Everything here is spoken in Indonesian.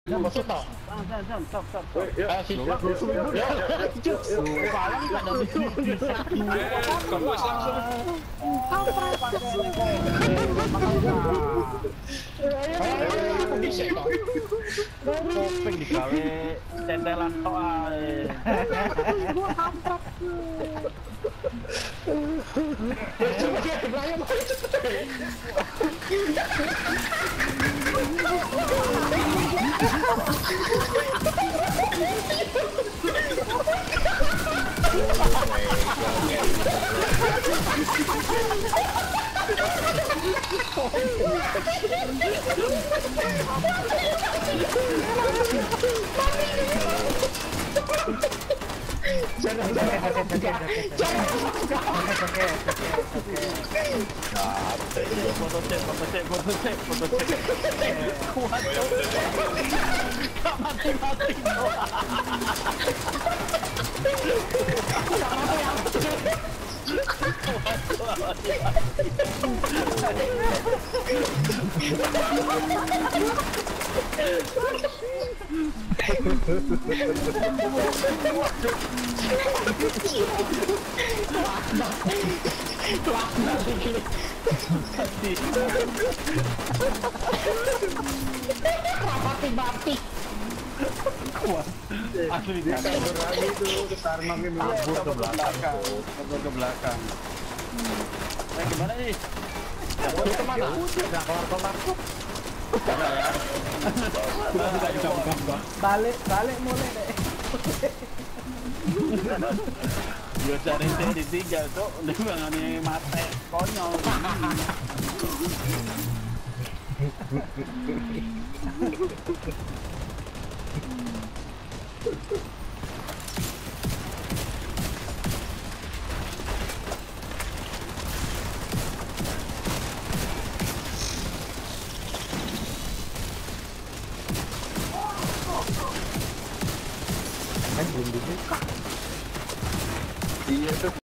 Masuk tak? Stop. Ah, sini. Kalang tak ada Kampus langsung. Kopeng digawe centelan tok ae. Foto cek. Kuat. Mati. Mati. Kuat. Asli dia berani tuh ketarungin kabur ke belakang. Gimana nih? Itu kemana? Udah keluar. Balik mulai deh. Gue cari saya ditinggal tuh, udah ngani mate, konyol. Kan belum dibuka. Iya tuh.